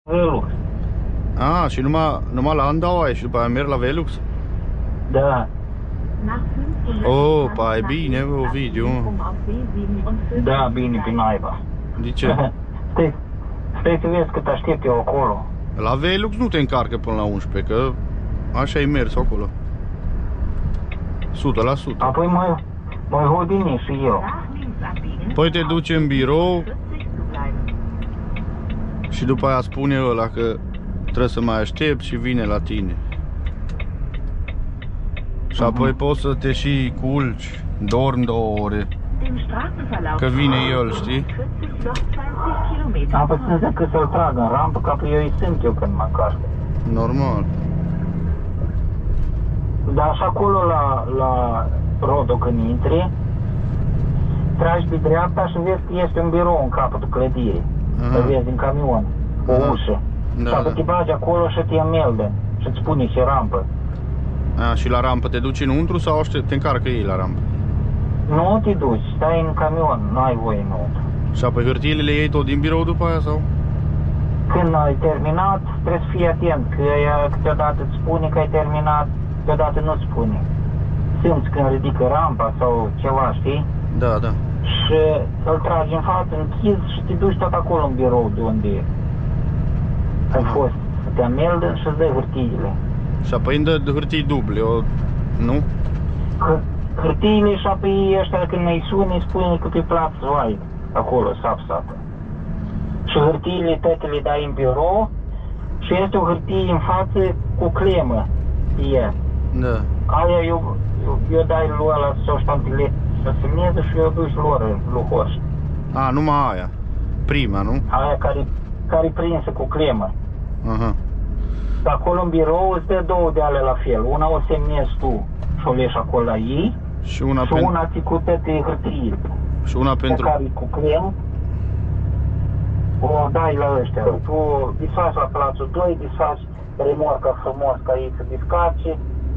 Velux. Și numai la Andau ai și după aia merg la Velux? Da. Oh, pa, e bine, Ovidiu. Da, bine, pe naiba. De ce? Stai să vezi cât aștept eu acolo. La Velux nu te încarcă până la 11, că așa ai mers acolo. 100%. Apoi mai hodini și eu. Păi te duci în birou și după aia spune ăla că trebuie să mai aștept și vine la tine. Și apoi poți să te și culci, dormi 2 ore, că vine el, știi? Apoi să zic că să-l trag în rampă, că apoi eu îi simt eu când mă încarcă. Normal. Dar și acolo la Rodo când intri, tragi pe dreapta și vezi că este un birou în capătul clădirii. Să vezi în camion, o ușă. Da, și apoi te bagi acolo și te melde și îți spune ce rampă. Și la rampă te duci înăuntru sau te încarcă ei la rampă? Nu te duci, stai în camion, nu ai voie înăuntru. Și apoi hârtiile le iei tot din birou după aia sau? Când ai terminat, trebuie să fii atent, că ea câteodată îți spune că ai terminat, câteodată nu-ți spune. Simți când ridică rampa sau ceva, știi? Da, da. Și îl tragi în față, închizi și te duci tot acolo în birou de unde ai fost. Să te ameldă și îți dai hârtiile. Și apoi îmi dă hârtii duble, nu? Hârtiile și apoi ăștia când îi suni, îi spune că pe plac Zweig, acolo, sapsată. Și hârtiile toate le dai în birou și este o hârtie în față cu clemă. Da. Aia eu dai lui ăla să o ștampile să semneze și eu duci lor, lui Horst. Numai aia. Prima, nu? Aia care prinsă cu clemă. Aha. Acolo în birou îți dă 2 de ale la fel. Una o semnezi tu și o leși acolo la ei și una, una ți cu toate hârtiile. Și una pentru... Care cu clemă o dai la ăștia. Tu desfaci la plațul 2, desfaci remorca frumos ca ei să descarce,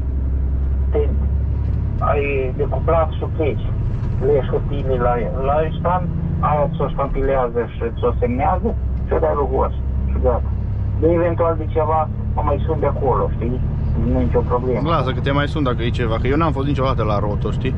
ai decuplat și pleci. Leși hârtiile la ăștia, aia ți-o ștampilează și ți-o semnează și o dai lui Horst. Și gata. De eventual de ceva, mă mai sun de acolo, știi? Nu e nicio problemă. Lasă că te mai sun dacă e ceva, că eu n-am fost niciodată la Roto, știi?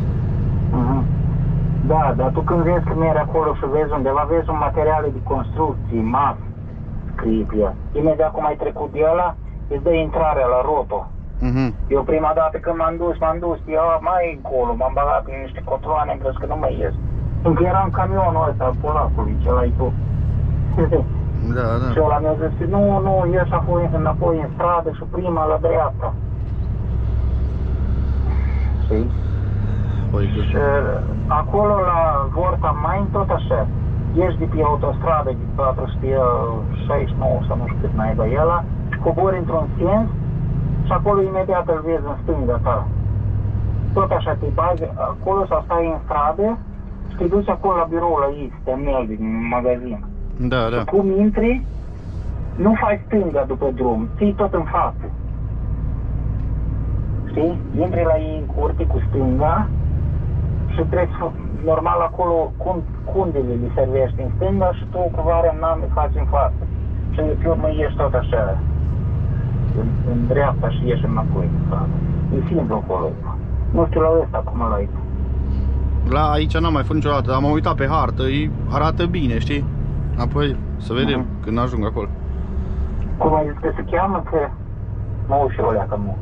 Da, dar tu când vezi că mergi acolo și vezi undeva, vezi un materiale de construcții, mas, scrie pe ea. Imediat cum ai trecut de ăla, îți dă intrarea la Roto. Eu prima dată când m-am dus, eu mai încolo, m-am băgat prin niște controane, am crezut că nu mai ies. Încă era în camionul ăsta al polacului, ce l-ai tu. Da, da. Și ăla mi-a zis, nu, ieși înapoi în stradă și prima la dreapta. Știi? Și acolo la Vorta Main tot așa. Ieși de pe autostradă de 469 sau nu știu cât naiba ăla, cobori într-un sens și acolo imediat îl vezi în stânga ta. Tot așa te bagi acolo sau stai în stradă și te duci acolo la birou la ei, să te ameldi din magazin. Da, da. Și cum intri, nu faci stânga după drum, ții tot în față. Știi? Intri la ei în curte cu stânga și treci normal acolo cundele li servești în stânga și tu cu varea în am faci în față. Și pe urmă ieși tot așa, în dreapta și ieși înapoi. E simplu acolo. Nu știu la ăsta cum ăla e. La aici n-am mai fost niciodată, dar m-am uitat pe hartă, arată bine, știi? Apoi să vedem când ajung acolo. Cum ai zis că se cheamă? Că nu știu alea că nu.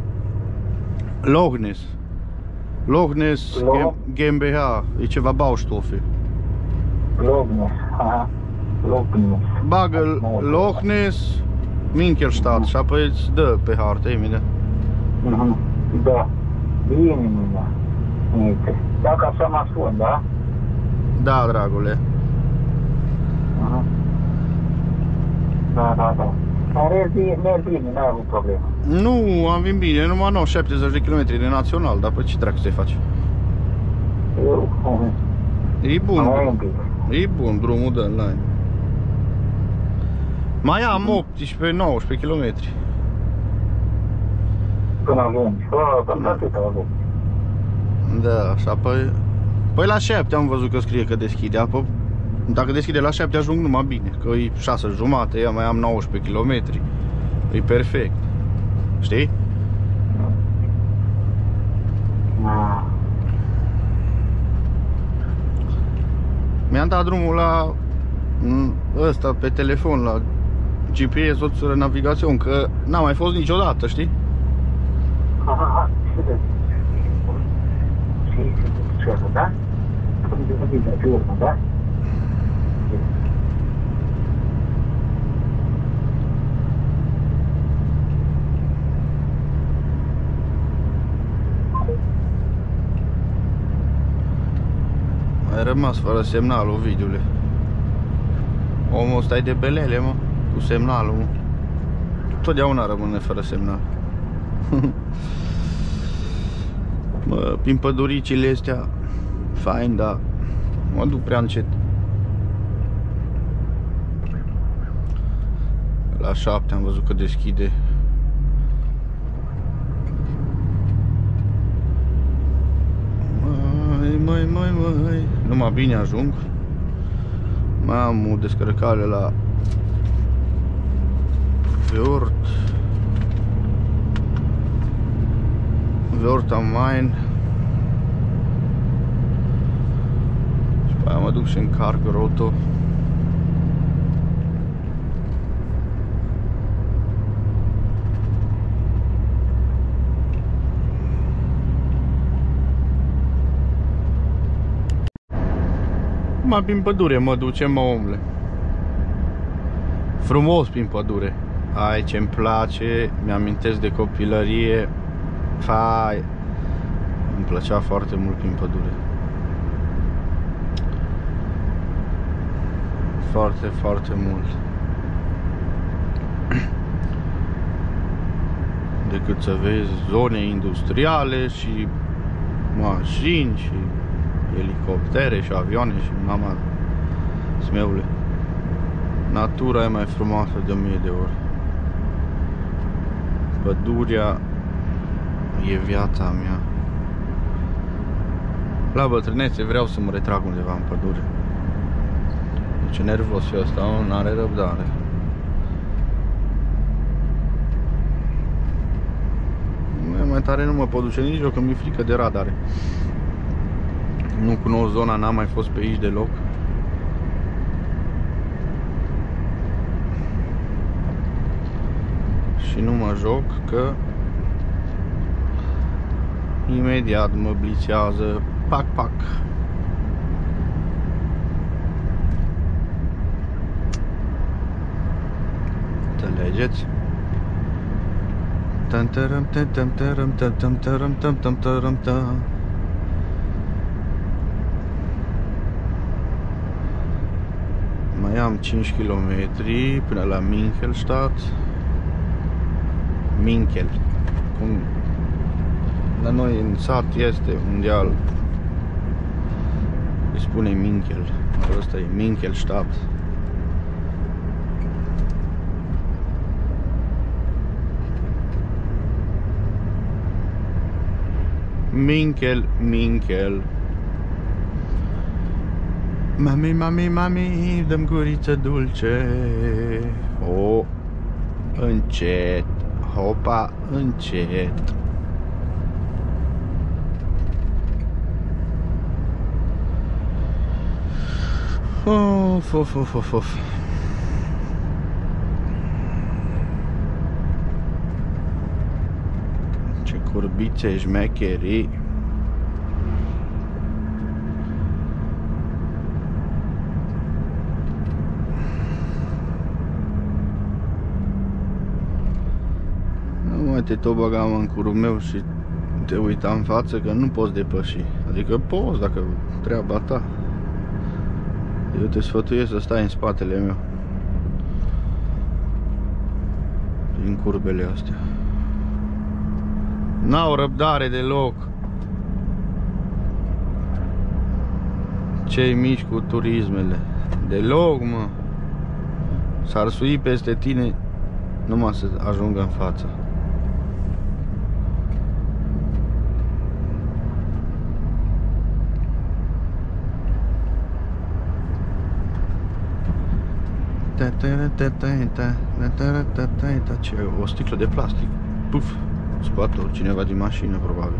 Lochnes GmbH, e ceva Baustoffe. Lochnes, aha. Lochnes. Bagă Lochnes, Minkelstadt și apoi îți dă pe hartă imediat. Da. Bine, uite. Dacă așa mă spun, da? Da, dragule. Da. Merg bine, n-ai avut probleme. Nu, am venit bine, numai 70 de km de național, dar pe ce dracu să-i faci? E bun, e bun drumul de online. Mai am 18-19 km. Până ajungi, până atâta ajungi. Da, și apoi... Păi la 7 am văzut că scrie că deschide, apoi Dacă deschide la 7 ajung numai bine, că e 6:30, eu mai am 19 km. E perfect. Știi? Mi-am dat drumul la ăsta pe telefon, la GPS, o navigațiune, că n-am mai fost niciodată, știi? Da? Da? Ai rămas fără semnal, Ovidiule. Omul ăsta e de belele, mă, cu semnalul, mă. Totdeauna rămâne fără semnal. Mă, prin păduricile astea, fain, dar mă duc prea încet. La 7 am văzut că deschide. Măi, numai bine ajung. Mai am o descărcare la Vort am Main. Și pe aia mă duc și încarc roto. Mai prin pădure mă ducem, mă, omule. Frumos prin pădure. Ai, ce-mi place, mi-amintesc de copilărie. Fai, îmi plăcea foarte mult prin pădure. Foarte, foarte mult. Decât să vezi zone industriale și mașini și elicoptere și avioane și mama smeule. Natura e mai frumoasă de 1000 de ori. Pădurea e viața mea. La bătrânețe vreau să mă retrag undeva în pădure. Deci nervos și ăsta, n-are răbdare. Mai tare nu mă pot duce nici eu, că mi-e frică de radare. Nu cunosc zona, n-am mai fost pe aici deloc. Și nu mă joc că imediat mă blițează. Pac, pac. Înțelegeți? Mai am 5 km până la Minkelstadt. Minkel. Cum la noi în sat este un deal. Îi spune Minkel. Ăsta e Minkelstadt. Minkel. Mami, dăm guriță dulce. O, încet. Hopa, încet. Of. Ce curbițe șmecherii. Te tot băgam în curul meu și te uita în față că nu poți depăși. Adică poți dacă treaba ta. Eu te sfătuiesc să stai în spatele meu din curbele astea. N-au răbdare deloc cei mici cu turismele. Deloc, mă. S-ar sui peste tine numai să ajungă în față. Ce? O sticlă de plastic. Puf! Spate-o cineva din mașină, probabil.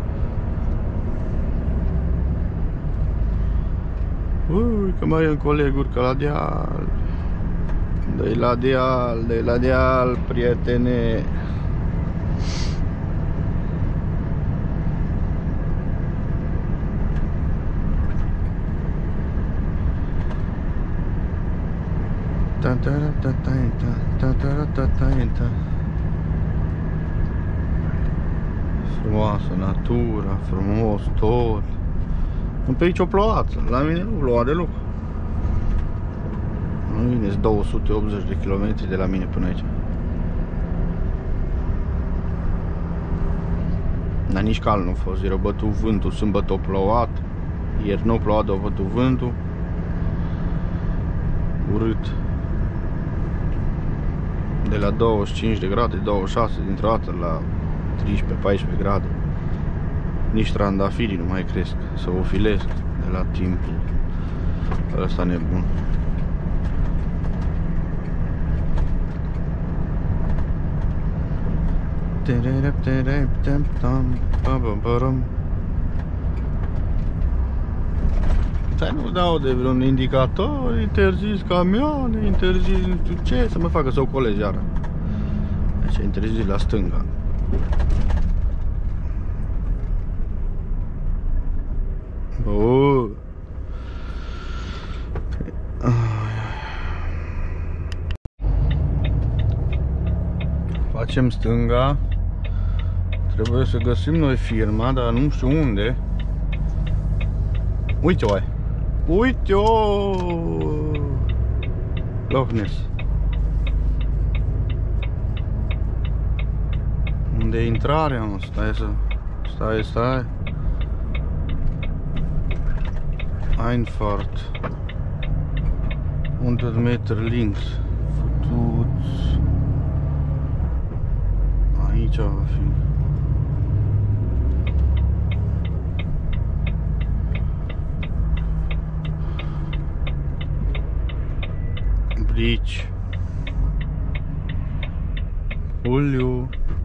Ui, că mai e un coleg, urcă la deal. Dă-i la deal, dă-i la deal, prietene. Frumoasă natura, frumos tot. Pe aici o plouat, la mine nu ploua deloc. Nu vine 280 de km de la mine până aici. Dar nici cald nu a fost, ieri a bătut vântul, sâmbătă a plouat. Ieri nu a plouat, dar a bătut vântul. Urât. De la 25 de grade, 26 dintr-o dată la 13-14 grade. Nici trandafirii nu mai cresc, să o filesc de la timpul ăsta nebun. Stai, nu dau de vreun indicator, interzis camioane, interzis nu știu ce, să mă facă să o colegi iară. Deci interzis la stânga. Bă. Facem stânga. Trebuie să găsim noi firma, dar nu știu unde. Uite-o ai. Uite-o! Loch Ness. Unde e intrarea, mă? Stai. Einfahrt. 100 Meter links. Futuți. Aici va fi. Bridge. Uliu.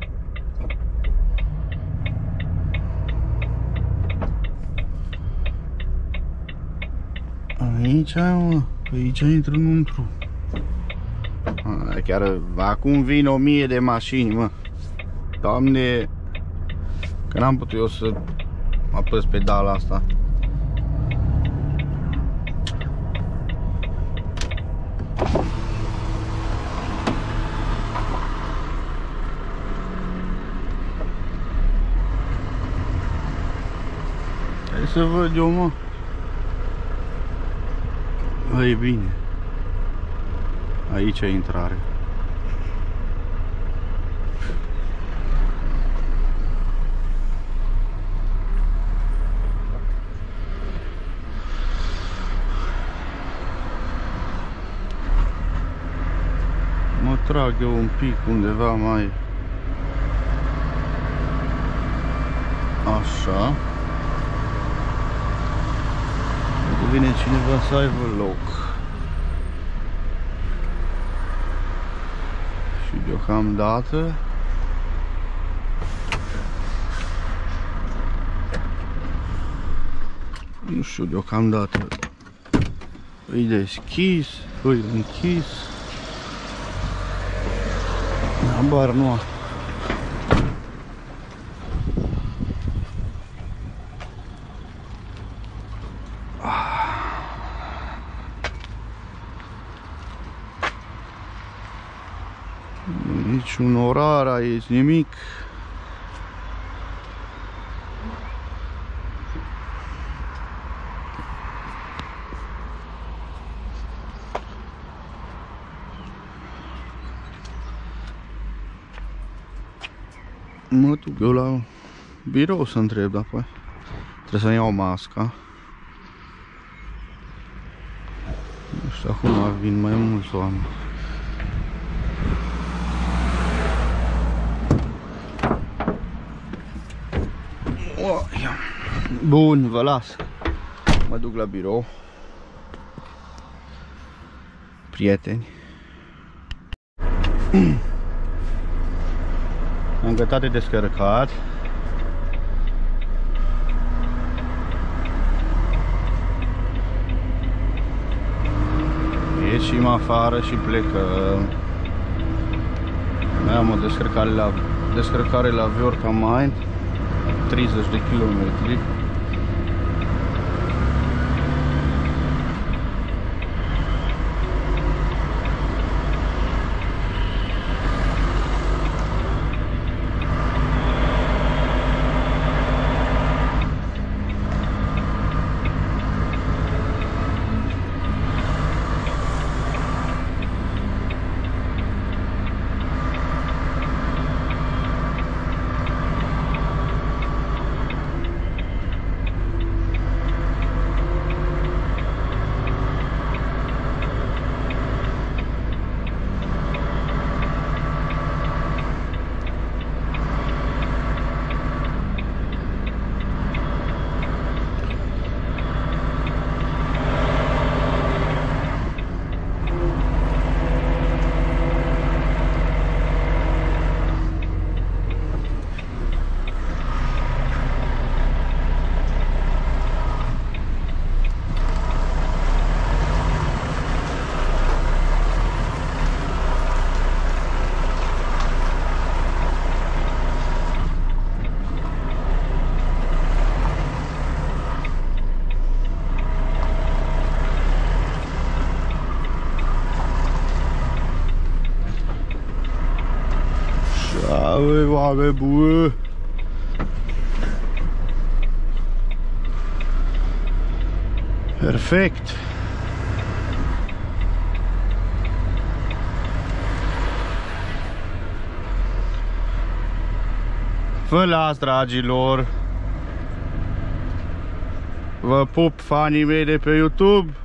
Aici, mă, pe aici intră înăuntru. Chiar acum vin 1000 de mașini, mă. Doamne, că n-am putut eu să apăs pedala asta. Hai să văd eu, mă. E bine. Aici e intrare. Mă trag eu un pic undeva mai așa. Vine cineva să aibă loc. Și deocamdată nu știu, deocamdată îi deschis, îi închis. Habar nu am. Nici un orar aici, nimic. Mă duc eu la birou să întreb, dar apoi trebuie să-mi iau masca. Nu știu, acum vin mai mulți oameni. Bun, vă las. Mă duc la birou. Prieteni. Am gătat de descărcat. Ieșim afară și plecăm. Mai am o descărcare la Viorta Mind, 30 de kilometri. Oameni buni! Perfect! Vă las, dragilor! Vă pup, fanii mei de pe YouTube!